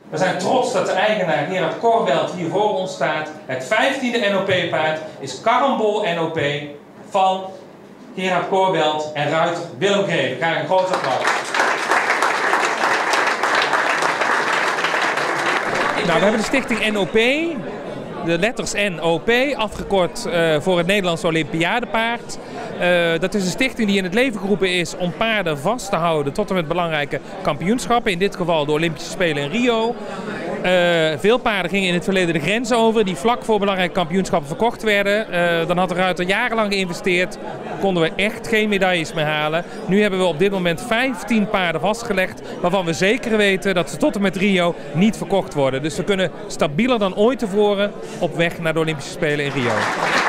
We zijn trots dat de eigenaar Gerard Corbelt hier voor ons staat. Het 15e NOP-paard is Karambol NOP van Gerard Corbelt en ruiter Willem Greven. Graag een groot applaus. Nou, we hebben de stichting NOP, de letters NOP, afgekort voor het Nederlands Olympiadepaard. Dat is een stichting die in het leven geroepen is om paarden vast te houden tot en met belangrijke kampioenschappen. In dit geval de Olympische Spelen in Rio. Veel paarden gingen in het verleden de grens over die vlak voor belangrijke kampioenschappen verkocht werden. Dan had de ruiter jarenlang geïnvesteerd, konden we echt geen medailles meer halen. Nu hebben we op dit moment 15 paarden vastgelegd waarvan we zeker weten dat ze tot en met Rio niet verkocht worden. Dus we kunnen stabieler dan ooit tevoren op weg naar de Olympische Spelen in Rio.